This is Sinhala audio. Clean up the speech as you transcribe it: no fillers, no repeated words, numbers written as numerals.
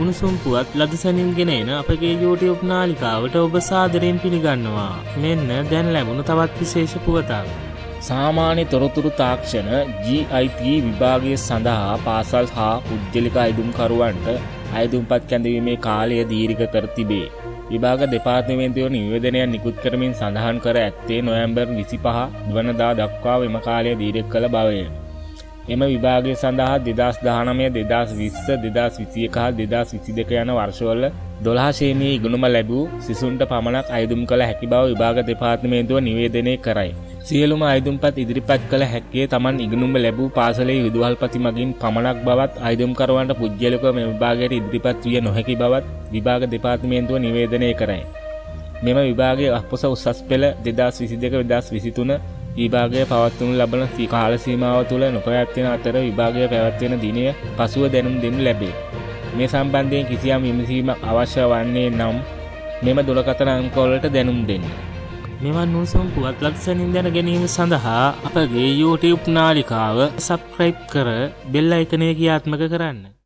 උණුසුම් පුවත් ලදසනින් ගෙන එන අපගේ YouTube නාලිකාවට ඔබ සාදරයෙන් පිළිගන්නවා. මෙන්න දැන් ලැබුණු තවත් විශේෂ පුවතක්. සාමාන්‍ය තොරතුරු තාක්ෂණ GIT විභාගය සඳහා පාසල් හා පුද්ගලික අයදුම්කරුවන්ට අයදුම්පත් කැඳවීමේ කාලය දීර්ඝ කර තිබේ. විභාග දෙපාර්තමේන්තුව නිවේදනයක් නිකුත් කරමින් සඳහන් කර ඇත්තේ නොවැම්බර් 25 වනදා දක්වා එම කාලය දීර්ඝ කළ බවය. එම විභාගය සඳහා 2019, 2020, 2021 හා 2022 යන වර්ෂවල 12 ශ්‍රේණියේ ඉගෙනුම ලැබූ සිසුන්ට පමණක් අයදුම් කළ හැකි බව විභාග දෙපාර්තමේන්තුව නිවේදනය කරයි. සියලුම අයදුම්පත් ඉදිරිපත් කළ හැක්කේ Taman ඉගෙනුම ලැබූ පාසලේ විදුහල්පති මගින් පමණක් බවත් අයදුම්කරුවන්ට පුද්ගලිකව මෙම විභාගයට ඉදිරිපත් විය නොහැකි බවත් විභාග දෙපාර්තමේන්තුව නිවේදනය කරයි. මෙම විභාගයේ අපොස උසස් පෙළ 2022-2023 විභාගය පවත්වනු ලබන කාල සීමාව තුළ නොපැවැත්වෙන අතර විභාගය පැවැත්වෙන දිනය පසුව දැනුම් දෙනු ලැබේ. මේ සම්බන්ධයෙන් කිසියම් විමසීමක් අවශ්‍ය වන්නේ නම් මෙම දුරකථන අංකවලට දැනුම් දෙන්න. මෙවන් උණුසුම් පුවත් ලක්ෂණින් දැන ගැනීම සඳහා අපගේ YouTube නාලිකාව සබ්ස්ක්‍රයිබ් කර බෙල් අයිකනය ක්‍රියාත්මක කරන්න.